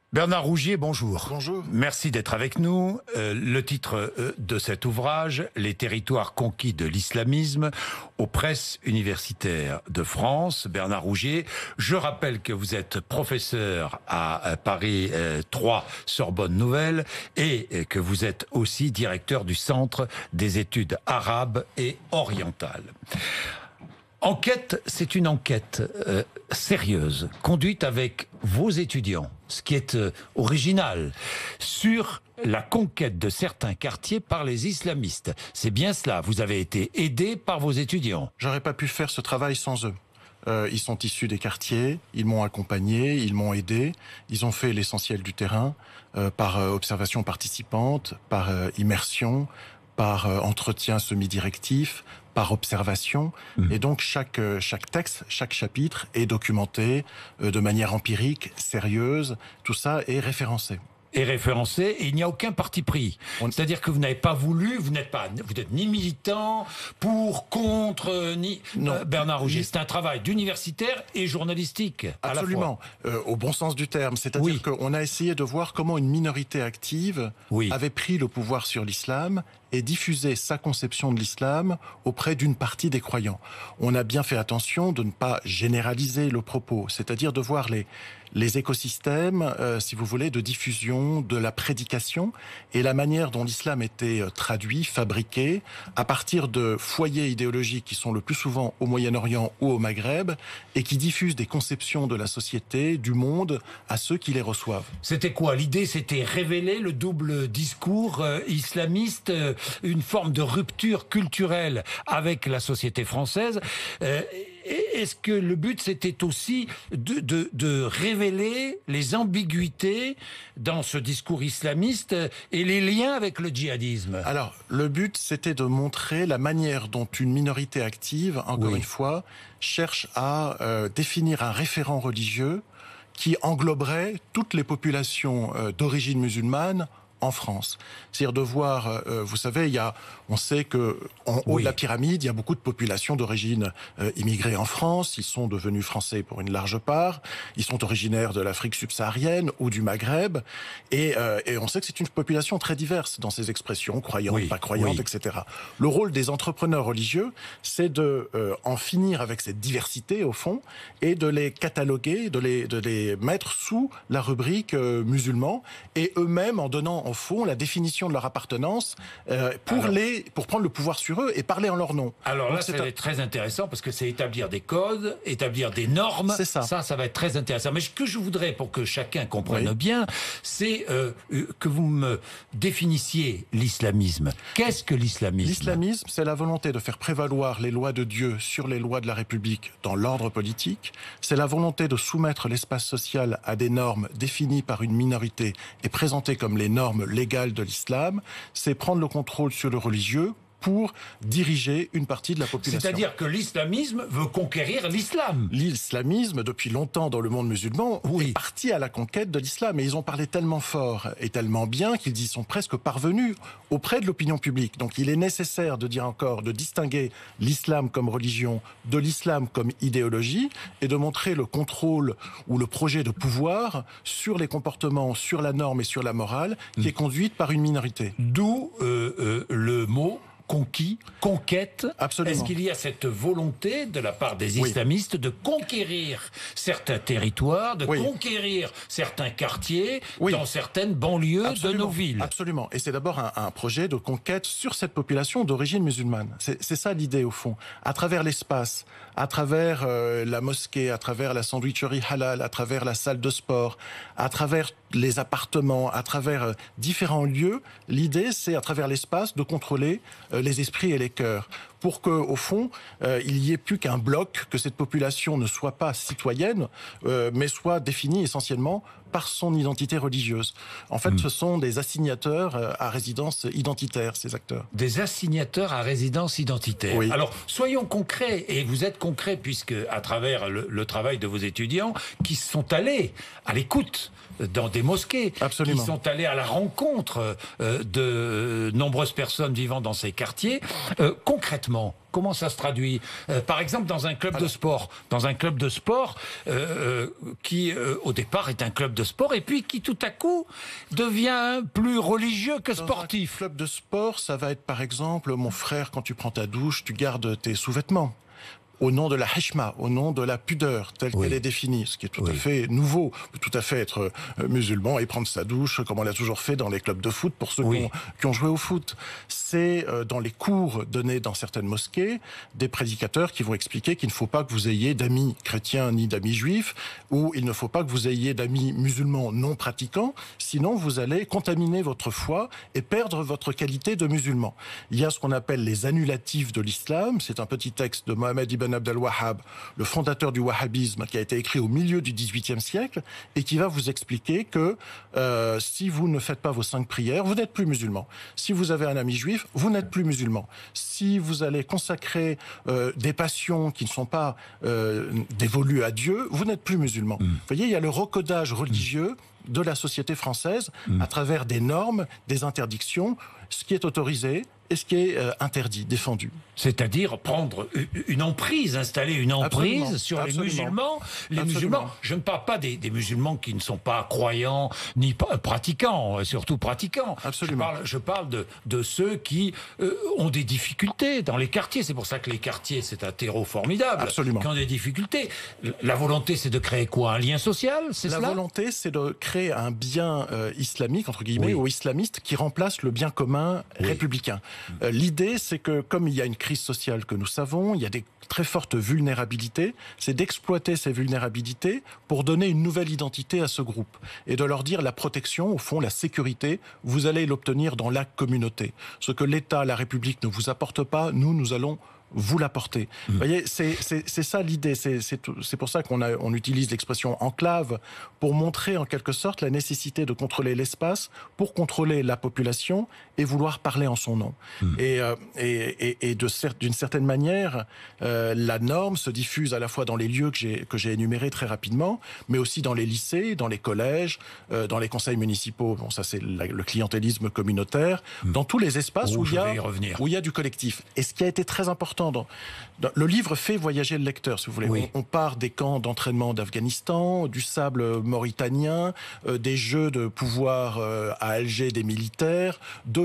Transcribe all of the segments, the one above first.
Bernard Rougier, bonjour. Bonjour. Merci d'être avec nous. Le titre de cet ouvrage, Les territoires conquis de l'islamisme, aux presses universitaires de France. Bernard Rougier, je rappelle que vous êtes professeur à Paris 3 Sorbonne Nouvelle et que vous êtes aussi directeur du Centre des études arabes et orientales. Enquête, c'est une enquête sérieuse, conduite avec vos étudiants, ce qui est original, sur la conquête de certains quartiers par les islamistes. C'est bien cela, vous avez été aidé par vos étudiants. J'aurais pas pu faire ce travail sans eux. Ils sont issus des quartiers, ils m'ont accompagné, ils m'ont aidé, ils ont fait l'essentiel du terrain, par observation participante, par immersion, par entretien semi-directif, par observation. Et donc chaque texte, chaque chapitre est documenté de manière empirique, sérieuse. Tout ça est référencé. Et référencé, et il n'y a aucun parti pris. C'est-à-dire que vous n'avez pas voulu, vous n'êtes ni militant, pour, contre, ni... Non. Bernard Rougier, c'est un travail d'universitaire et journalistique. Absolument, au bon sens du terme. C'est-à-dire qu'on a essayé de voir comment une minorité active avait pris le pouvoir sur l'islam et diffusé sa conception de l'islam auprès d'une partie des croyants. On a bien fait attention de ne pas généraliser le propos, c'est-à-dire de voir les écosystèmes, si vous voulez, de diffusion, de la prédication et la manière dont l'islam était traduit, fabriqué, à partir de foyers idéologiques qui sont le plus souvent au Moyen-Orient ou au Maghreb et qui diffusent des conceptions de la société, du monde, à ceux qui les reçoivent. C'était quoi? L'idée, c'était révéler le double discours islamiste, une forme de rupture culturelle avec la société française. Est-ce que le but, c'était aussi de révéler les ambiguïtés dans ce discours islamiste et les liens avec le djihadisme? Alors, le but, c'était de montrer la manière dont une minorité active, encore une fois, cherche à définir un référent religieux qui engloberait toutes les populations d'origine musulmane en France. C'est-à-dire de voir, vous savez, on sait que en haut de la pyramide, il y a beaucoup de populations d'origine immigrée en France. Ils sont devenus français pour une large part. Ils sont originaires de l'Afrique subsaharienne ou du Maghreb. Et on sait que c'est une population très diverse dans ses expressions, croyantes, pas croyantes, etc. Le rôle des entrepreneurs religieux, c'est de en finir avec cette diversité, au fond, et de les cataloguer, de les mettre sous la rubrique musulmans, et eux-mêmes en donnant en fond la définition de leur appartenance pour prendre le pouvoir sur eux et parler en leur nom. Alors là, ça va être très intéressant parce que c'est établir des codes, établir des normes. C'est ça. Ça va être très intéressant. Mais ce que je voudrais, pour que chacun comprenne bien, c'est que vous me définissiez l'islamisme. Qu'est-ce que l'islamisme? L'islamisme, c'est la volonté de faire prévaloir les lois de Dieu sur les lois de la République dans l'ordre politique. C'est la volonté de soumettre l'espace social à des normes définies par une minorité et présentées comme les normes légales de l'islam. C'est prendre le contrôle sur le religieux pour diriger une partie de la population. C'est-à-dire que l'islamisme veut conquérir l'islam. L'islamisme, depuis longtemps dans le monde musulman, est parti à la conquête de l'islam. Et ils ont parlé tellement fort et tellement bien qu'ils y sont presque parvenus auprès de l'opinion publique. Donc il est nécessaire de dire encore, de distinguer l'islam comme religion de l'islam comme idéologie et de montrer le contrôle ou le projet de pouvoir sur les comportements, sur la norme et sur la morale qui est conduite par une minorité. D'où le mot conquis, conquête. Absolument. Est-ce qu'il y a cette volonté de la part des islamistes de conquérir certains territoires, de conquérir certains quartiers dans certaines banlieues de nos villes? Absolument. Et c'est d'abord un projet de conquête sur cette population d'origine musulmane. C'est ça l'idée au fond. À travers l'espace, à travers la mosquée, à travers la sandwicherie halal, à travers la salle de sport, à travers les appartements, à travers différents lieux, l'idée c'est à travers l'espace de contrôler les esprits et les cœurs, pour que, au fond, il n'y ait plus qu'un bloc, que cette population ne soit pas citoyenne, mais soit définie essentiellement par son identité religieuse. En fait, ce sont des assignateurs à résidence identitaire, ces acteurs. Des assignateurs à résidence identitaire. Oui. Alors, soyons concrets, et vous êtes concrets, puisque à travers le travail de vos étudiants, qui sont allés à l'écoute dans des mosquées, Absolument. qui sont allés à la rencontre de nombreuses personnes vivant dans ces quartiers, concrètement, concrètement? Comment ça se traduit? Par exemple, dans un club de sport. Dans un club de sport qui, au départ, est un club de sport et puis qui, tout à coup, devient plus religieux que sportif. Un club de sport, ça va être, par exemple, mon frère, quand tu prends ta douche, tu gardes tes sous-vêtements. Au nom de la hishma, au nom de la pudeur, telle qu'elle est définie, ce qui est tout à fait nouveau. On peut tout à fait être musulman et prendre sa douche, comme on l'a toujours fait dans les clubs de foot, pour ceux qui ont joué au foot. C'est dans les cours donnés dans certaines mosquées, des prédicateurs qui vont expliquer qu'il ne faut pas que vous ayez d'amis chrétiens ni d'amis juifs, ou il ne faut pas que vous ayez d'amis musulmans non pratiquants, sinon vous allez contaminer votre foi et perdre votre qualité de musulman. Il y a ce qu'on appelle les annulatifs de l'islam, c'est un petit texte de Mohammed ibn Abd al-Wahhab, le fondateur du wahhabisme, qui a été écrit au milieu du XVIIIe siècle et qui va vous expliquer que si vous ne faites pas vos 5 prières, vous n'êtes plus musulman. Si vous avez un ami juif, vous n'êtes plus musulman. Si vous allez consacrer des passions qui ne sont pas dévolues à Dieu, vous n'êtes plus musulman. Vous voyez, il y a le recodage religieux de la société française à travers des normes, des interdictions, ce qui est autorisé et ce qui est interdit, défendu. C'est-à-dire prendre une emprise, installer une emprise sur les musulmans. Les musulmans, je ne parle pas des musulmans qui ne sont pas croyants ni pratiquants, surtout pratiquants. Absolument. Je parle de ceux qui ont des difficultés dans les quartiers. C'est pour ça que les quartiers, c'est un terreau formidable. Absolument. Qui ont des difficultés. La volonté, c'est de créer quoi? Un lien social, c'est cela? La volonté, c'est de créer un bien islamique, entre guillemets, ou islamiste, qui remplace le bien commun républicain. L'idée, c'est que comme il y a une crise sociale que nous savons, il y a des très fortes vulnérabilités, c'est d'exploiter ces vulnérabilités pour donner une nouvelle identité à ce groupe et de leur dire la protection, au fond, la sécurité, vous allez l'obtenir dans la communauté. Ce que l'État, la République ne vous apporte pas, nous allons vous l'apporter. Vous voyez, c'est ça l'idée. C'est pour ça qu'on utilise l'expression enclave pour montrer en quelque sorte la nécessité de contrôler l'espace pour contrôler la population et vouloir parler en son nom. Et d'une certaine manière, la norme se diffuse à la fois dans les lieux que j'ai énumérés très rapidement, mais aussi dans les lycées, dans les collèges, dans les conseils municipaux. Bon, ça c'est le clientélisme communautaire, dans tous les espaces où il y a du collectif. Et ce qui a été très important le livre fait voyager le lecteur, si vous voulez. On part des camps d'entraînement d'Afghanistan, du sable mauritanien, des jeux de pouvoir à Alger des militaires,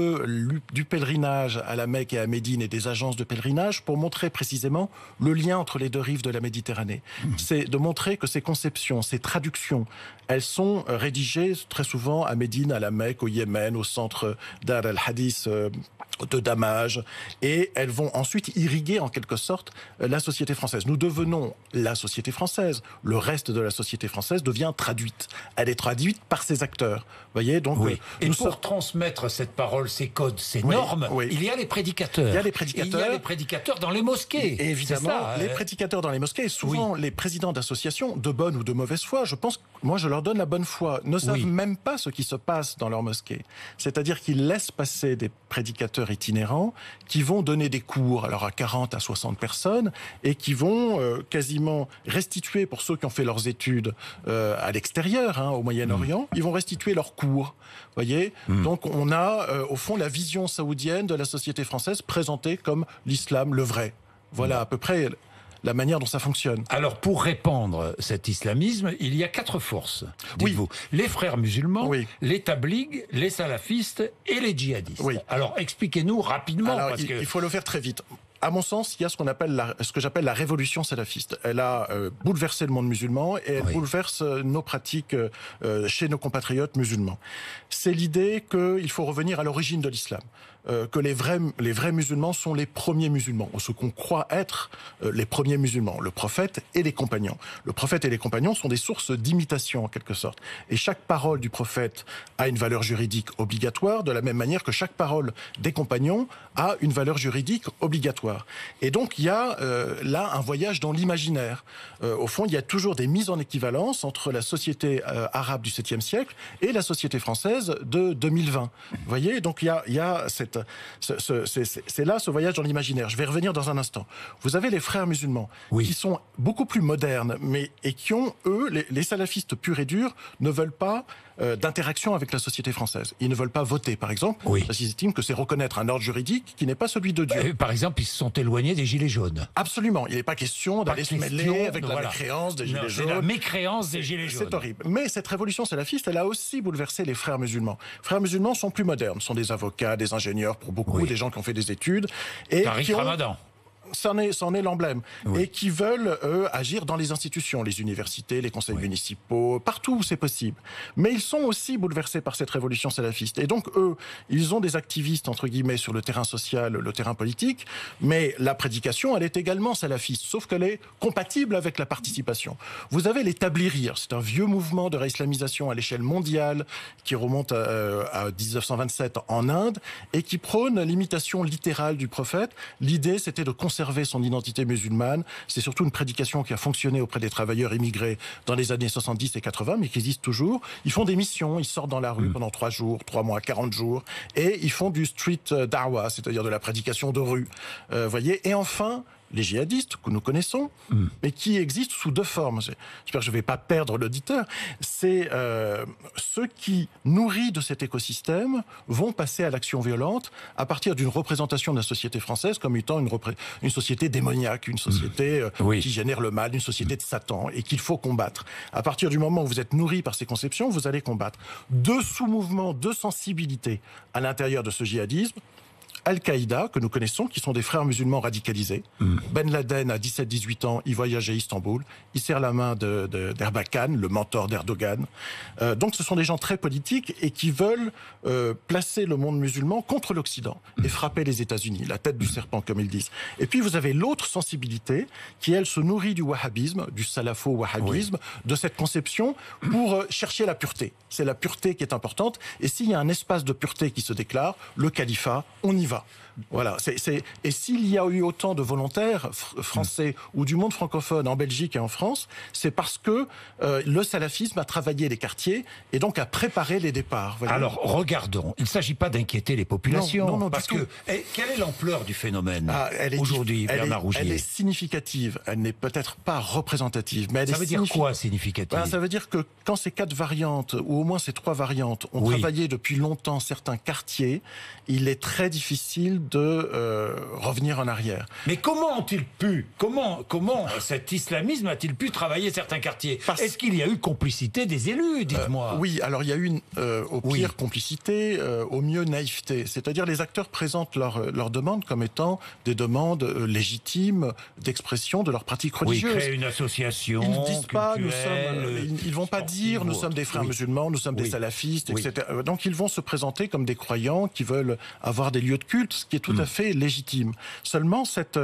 du pèlerinage à la Mecque et à Médine et des agences de pèlerinage pour montrer précisément le lien entre les deux rives de la Méditerranée. C'est de montrer que ces conceptions, ces traductions, elles sont rédigées très souvent à Médine, à la Mecque, au Yémen, au centre Dar al-Hadith de Damage, et elles vont ensuite irriguer en quelque sorte la société française. Nous devenons la société française. Le reste de la société française devient traduite. Elle est traduite par ses acteurs. Vous voyez, donc et pour transmettre cette parole, ces codes, ces normes, il y a les prédicateurs. Il y a les prédicateurs. Il y a les prédicateurs dans les mosquées. Et évidemment, ça, les prédicateurs dans les mosquées, souvent les présidents d'associations, de bonne ou de mauvaise foi, je pense, moi je leur donne la bonne foi, ne savent même pas ce qui se passe dans leur mosquée. C'est-à-dire qu'ils laissent passer des prédicateurs itinérants qui vont donner des cours, alors à 40 à 60 personnes, et qui vont quasiment restituer, pour ceux qui ont fait leurs études à l'extérieur, au Moyen-Orient, ils vont restituer leurs cours. Voyez, donc on a au fond la vision saoudienne de la société française présentée comme l'islam, le vrai. Voilà à peu près la manière dont ça fonctionne. Alors, pour répandre cet islamisme, il y a 4 forces, dites-vous. Les frères musulmans, les tabligs, les salafistes et les djihadistes. Alors, expliquez-nous rapidement. Alors, il faut le faire très vite. À mon sens, il y a ce que j'appelle la révolution salafiste. Elle a bouleversé le monde musulman et elle bouleverse nos pratiques chez nos compatriotes musulmans. C'est l'idée qu'il faut revenir à l'origine de l'islam. Que les vrais musulmans sont les premiers musulmans, ou ce qu'on croit être les premiers musulmans, le prophète et les compagnons. Le prophète et les compagnons sont des sources d'imitation en quelque sorte. Et chaque parole du prophète a une valeur juridique obligatoire, de la même manière que chaque parole des compagnons a une valeur juridique obligatoire. Et donc il y a là un voyage dans l'imaginaire. Au fond, il y a toujours des mises en équivalence entre la société arabe du 7e siècle et la société française de 2020. Vous voyez, donc il y a c'est là ce voyage dans l'imaginaire. Je vais revenir dans un instant. Vous avez les frères musulmans qui sont beaucoup plus modernes, et qui ont, eux, les salafistes purs et durs, ne veulent pas d'interaction avec la société française. Ils ne veulent pas voter, par exemple, Oui. parce qu'ils estiment que c'est reconnaître un ordre juridique qui n'est pas celui de Dieu. Par exemple, ils se sont éloignés des Gilets jaunes. Absolument. Il n'est pas question d'aller se mêler avec la voilà. mécréance des Gilets jaunes. C'est la mécréance des Gilets jaunes. C'est horrible. Mais cette révolution salafiste, elle a aussi bouleversé les frères musulmans. Les frères musulmans sont plus modernes, sont des avocats, des ingénieurs pour beaucoup, Oui. des gens qui ont fait des études. Et Tariq qui ont... Ramadan. C'en est l'emblème. Oui. Et qui veulent, eux, agir dans les institutions, les universités, les conseils municipaux, partout où c'est possible. Mais ils sont aussi bouleversés par cette révolution salafiste. Et donc, eux, ils ont des activistes, entre guillemets, sur le terrain social, le terrain politique, mais la prédication, elle est également salafiste, sauf qu'elle est compatible avec la participation. Vous avez les tablirir, c'est un vieux mouvement de réislamisation à l'échelle mondiale qui remonte à 1927 en Inde et qui prône l'imitation littérale du prophète. L'idée, c'était de conserver son identité musulmane. C'est surtout une prédication qui a fonctionné auprès des travailleurs immigrés dans les années 70 et 80, mais qui existe toujours. Ils font des missions, ils sortent dans la rue pendant 3 jours, 3 mois, 40 jours, et ils font du street da'wah, c'est-à-dire de la prédication de rue. Voyez. Et enfin, les djihadistes que nous connaissons, mais qui existent sous 2 formes. J'espère que je ne vais pas perdre l'auditeur. C'est ceux qui, nourris de cet écosystème, vont passer à l'action violente à partir d'une représentation de la société française comme étant une société démoniaque, une société qui génère le mal, une société de Satan, et qu'il faut combattre. À partir du moment où vous êtes nourri par ces conceptions, vous allez combattre. 2 sous-mouvements, 2 sensibilités à l'intérieur de ce djihadisme. Al-Qaïda, que nous connaissons, qui sont des frères musulmans radicalisés. Ben Laden, à 17-18 ans, il voyage à Istanbul. Il serre la main d'Erbakan, le mentor d'Erdogan. Donc ce sont des gens très politiques et qui veulent placer le monde musulman contre l'Occident et frapper les États-Unis, la tête du serpent, comme ils disent. Et puis vous avez l'autre sensibilité qui, elle, se nourrit du wahhabisme, du salafo-wahhabisme, de cette conception pour chercher la pureté. C'est la pureté qui est importante. Et s'il y a un espace de pureté qui se déclare, le califat, on y va. Voilà. Et s'il y a eu autant de volontaires français ou du monde francophone en Belgique et en France, c'est parce que le salafisme a travaillé les quartiers et donc a préparé les départs. Voyez. Alors, regardons. Il ne s'agit pas d'inquiéter les populations. Non, parce que, quelle est l'ampleur du phénomène aujourd'hui, Bernard Bernard Rougier? Elle est significative. Elle n'est peut-être pas représentative. Mais ça veut dire quoi, significative? Ça veut dire que quand ces 4 variantes, ou au moins ces 3 variantes, ont travaillé depuis longtemps certains quartiers, il est très difficile de revenir en arrière. Mais comment ont-ils pu, comment cet islamisme a-t-il pu travailler certains quartiers? Est-ce qu'il y a eu complicité des élus, dites-moi? Oui, alors il y a eu au pire complicité, au mieux naïveté. C'est-à-dire les acteurs présentent leurs demandes comme étant des demandes légitimes d'expression de leurs pratiques religieuses. Oui, créer une association. Ils ne disent pas, ils vont pas sportive, dire nous sommes des frères musulmans, nous sommes des salafistes, etc. Donc ils vont se présenter comme des croyants qui veulent avoir des lieux de culte, ce qui est tout à fait légitime. Seulement, cette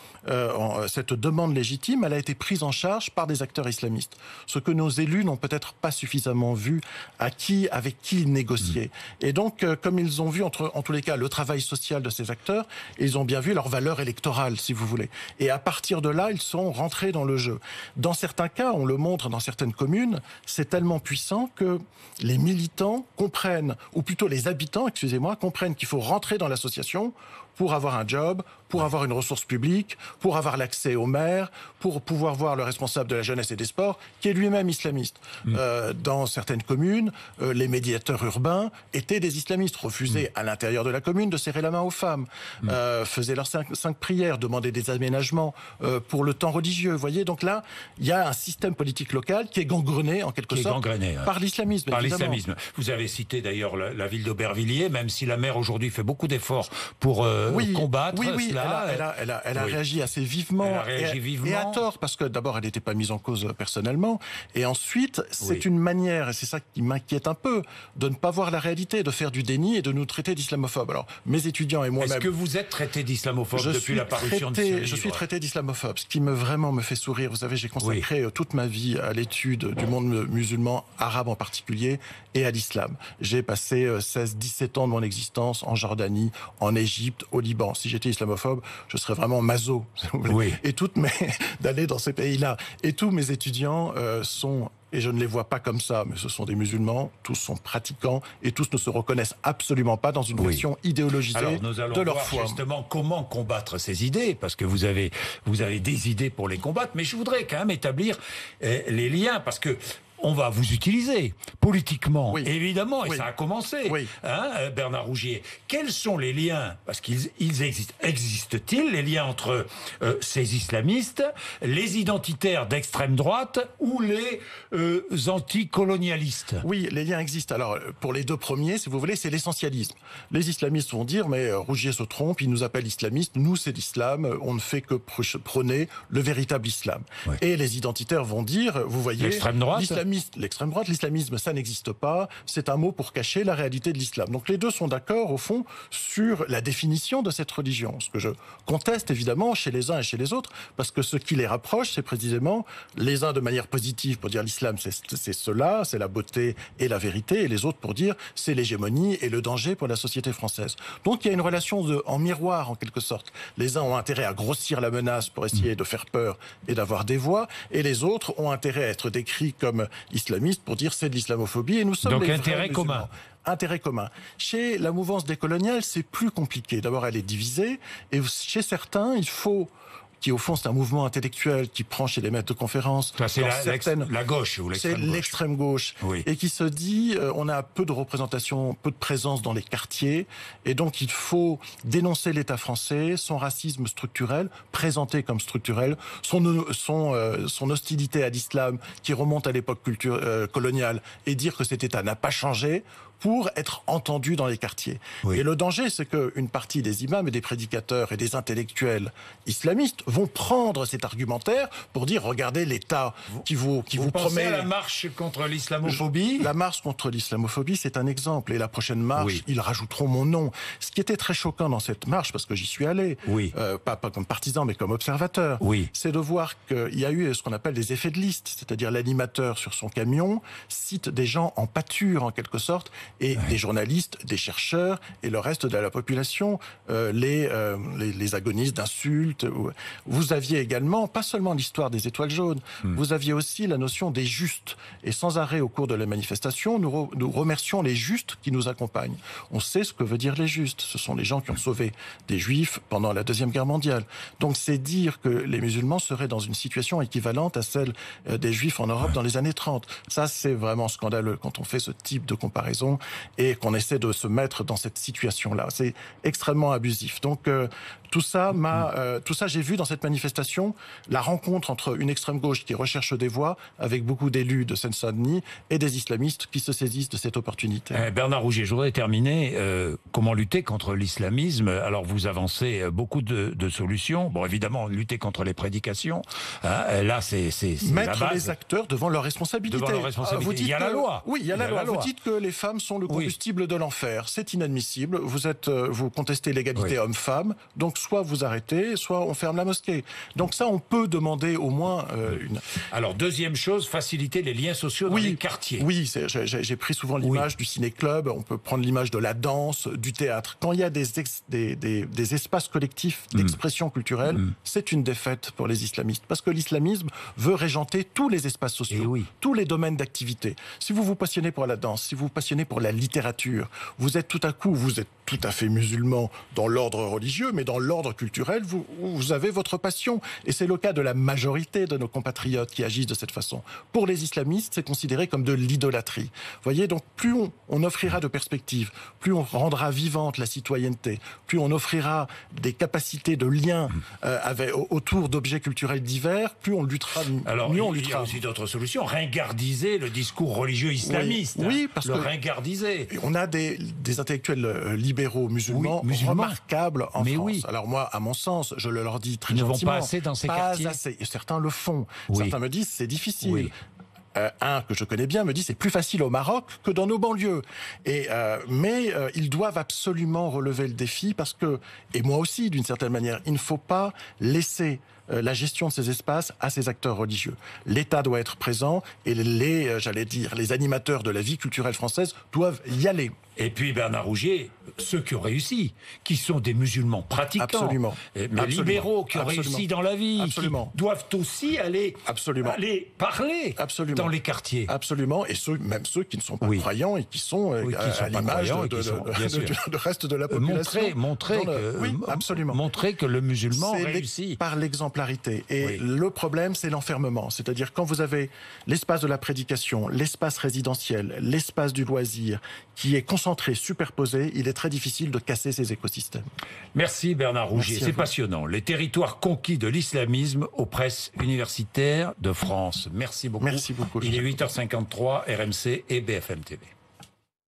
demande légitime, elle a été prise en charge par des acteurs islamistes. Ce que nos élus n'ont peut-être pas suffisamment vu avec qui ils négociaient. Et donc, comme ils ont vu, en tous les cas, le travail social de ces acteurs, ils ont bien vu leur valeur électorale, si vous voulez. Et à partir de là, ils sont rentrés dans le jeu. Dans certains cas, on le montre dans certaines communes, c'est tellement puissant que les militants comprennent, ou plutôt les habitants, excusez-moi, comprennent qu'il faut rentrer dans l'association pour avoir un job, pour avoir une ressource publique, pour avoir l'accès au maire, pour pouvoir voir le responsable de la jeunesse et des sports, qui est lui-même islamiste. Dans certaines communes, les médiateurs urbains étaient des islamistes, refusaient à l'intérieur de la commune de serrer la main aux femmes, faisaient leurs 5 prières, demandaient des aménagements pour le temps religieux. Vous voyez, donc là, il y a un système politique local qui est gangrené, en quelque sorte, par l'islamisme. Par l'islamisme. Vous avez cité d'ailleurs la ville d'Aubervilliers, même si la maire aujourd'hui fait beaucoup d'efforts pour combattre cela. Elle a réagi assez vivement, et à tort, parce que d'abord, elle n'était pas mise en cause personnellement, et ensuite, c'est une manière, et c'est ça qui m'inquiète un peu, de ne pas voir la réalité, de faire du déni et de nous traiter d'islamophobes. Alors, mes étudiants et moi-même... Est-ce que vous êtes traité d'islamophobe depuis la parution de ce livre? Je suis traité d'islamophobe, ce qui vraiment me fait sourire. Vous savez, j'ai consacré toute ma vie à l'étude du monde musulman, arabe en particulier, et à l'islam. J'ai passé 16-17 ans de mon existence en Jordanie, en Égypte, au Liban. Si j'étais islamophobe, je serais vraiment maso, si vous voulez. Et d'aller dans ces pays-là. Et tous mes étudiants sont... Et je ne les vois pas comme ça, mais ce sont des musulmans, tous sont pratiquants et tous ne se reconnaissent absolument pas dans une version idéologisée de leur foi. Justement, comment combattre ces idées, parce que vous avez des idées pour les combattre, mais je voudrais quand même établir les liens, parce que on va vous utiliser politiquement, Oui. évidemment, et Oui. ça a commencé, Oui. Bernard Rougier. Quels sont les liens, parce qu'ils existent, existent-ils les liens entre ces islamistes, les identitaires d'extrême droite ou les anticolonialistes? Oui, les liens existent. Alors, pour les deux premiers, si vous voulez, c'est l'essentialisme. Les islamistes vont dire, mais Rougier se trompe, il nous appelle islamistes, nous c'est l'islam, on ne fait que prôner le véritable islam. Ouais. Et les identitaires vont dire, vous voyez, L'extrême droite, l'extrême droite, l'islamisme, ça n'existe pas, c'est un mot pour cacher la réalité de l'islam. Donc les deux sont d'accord, au fond, sur la définition de cette religion. Ce que je conteste, évidemment, chez les uns et chez les autres, parce que ce qui les rapproche, c'est précisément les uns de manière positive pour dire l'islam, c'est cela, c'est la beauté et la vérité, et les autres pour dire c'est l'hégémonie et le danger pour la société française. Donc il y a une relation en miroir, en quelque sorte. Les uns ont intérêt à grossir la menace pour essayer de faire peur et d'avoir des voix, et les autres ont intérêt à être décrits comme islamistes pour dire c'est de l'islamophobie, et nous sommes donc les vrais intérêt musulmans. commun. Intérêt commun. Chez la mouvance décoloniale, c'est plus compliqué. D'abord, elle est divisée, et chez certains, il faut... qui au fond c'est un mouvement intellectuel qui prend chez les maîtres de conférences. Ça, c'est la gauche ou c'est l'extrême gauche. Oui. Et qui se dit on a peu de représentation, peu de présence dans les quartiers, et donc il faut dénoncer l'État français, son racisme structurel, présenté comme structurel, son hostilité à l'islam qui remonte à l'époque coloniale, et dire que cet État n'a pas changé, pour être entendu dans les quartiers. Oui. Et le danger, c'est qu'une partie des imams et des prédicateurs et des intellectuels islamistes vont prendre cet argumentaire pour dire, regardez l'État qui vous promet... à la marche contre l'islamophobie? La marche contre l'islamophobie, c'est un exemple. Et la prochaine marche, ils rajouteront mon nom. Ce qui était très choquant dans cette marche, parce que j'y suis allé, pas comme partisan, mais comme observateur, c'est de voir qu'il y a eu ce qu'on appelle des effets de liste, c'est-à-dire l'animateur sur son camion cite des gens en pâture, en quelque sorte, et des journalistes, des chercheurs et le reste de la population les agonisent d'insultes. Vous aviez également, pas seulement l'histoire des étoiles jaunes, vous aviez aussi la notion des justes. Et sans arrêt au cours de la manifestation, nous remercions les justes qui nous accompagnent. On sait ce que veut dire les justes. Ce sont les gens qui ont sauvé des juifs pendant la Deuxième Guerre mondiale. Donc c'est dire que les musulmans seraient dans une situation équivalente à celle des juifs en Europe dans les années 30. Ça, c'est vraiment scandaleux quand on fait ce type de comparaison et qu'on essaie de se mettre dans cette situation-là. C'est extrêmement abusif. Donc tout ça, j'ai vu dans cette manifestation la rencontre entre une extrême gauche qui recherche des voix avec beaucoup d'élus de Seine-Saint-Denis et des islamistes qui se saisissent de cette opportunité. Bernard Rougier, je voudrais terminer. Comment lutter contre l'islamisme? Alors vous avancez beaucoup de solutions. Bon, évidemment, lutter contre les prédications. Là, c'est mettre la base. Les acteurs devant leurs responsabilités. Devant leurs responsabilités. Il y a la loi. Oui, il y a la loi. Vous dites que les femmes sont le combustible de l'enfer. C'est inadmissible. Vous contestez l'égalité homme-femme. Donc soit vous arrêtez, soit on ferme la mosquée. Donc ça, on peut demander au moins une... Alors, deuxième chose, faciliter les liens sociaux dans les quartiers. Oui, j'ai pris souvent l'image du ciné-club, on peut prendre l'image de la danse, du théâtre. Quand il y a des espaces collectifs d'expression culturelle, c'est une défaite pour les islamistes. Parce que l'islamisme veut régenter tous les espaces sociaux, tous les domaines d'activité. Si vous vous passionnez pour la danse, si vous vous passionnez pour la littérature, vous êtes tout à fait musulman dans l'ordre religieux, mais dans l'ordre culturel, vous avez votre passion. Et c'est le cas de la majorité de nos compatriotes qui agissent de cette façon. Pour les islamistes, c'est considéré comme de l'idolâtrie. Vous voyez, donc plus on offrira de perspectives, plus on rendra vivante la citoyenneté, plus on offrira des capacités de lien autour d'objets culturels divers, plus on luttera, alors, mieux on luttera. Il y a aussi d'autres solutions. Ringardiser le discours religieux islamiste. Oui, parce que ringardiser. On a des intellectuels libéraux musulmans remarquables en France. Alors moi, à mon sens, je le leur dis très gentiment. Ils ne vont pas assez dans ces quartiers. Assez. Certains le font. Certains me disent c'est difficile. Un que je connais bien me dit c'est plus facile au Maroc que dans nos banlieues. Mais ils doivent absolument relever le défi parce que, et moi aussi d'une certaine manière, il ne faut pas laisser la gestion de ces espaces à ces acteurs religieux. L'État doit être présent et les animateurs de la vie culturelle française doivent y aller. Et puis Bernard Rougier, ceux qui ont réussi, qui sont des musulmans pratiquants, absolument, libéraux qui ont réussi dans la vie, absolument, qui doivent aussi aller parler dans les quartiers. Absolument, et même ceux qui ne sont pas croyants et qui sont à l'image du reste de la population. Montrer que le musulman réussit. Par l'exemple l'exemplarité. Et le problème, c'est l'enfermement. C'est-à-dire quand vous avez l'espace de la prédication, l'espace résidentiel, l'espace du loisir, qui est concentré, superposé, il est très difficile de casser ces écosystèmes. Merci Bernard Rougier, c'est passionnant. Les territoires conquis de l'islamisme aux presses universitaires de France. Merci beaucoup. Merci beaucoup. Il est 8h53, RMC et BFM TV.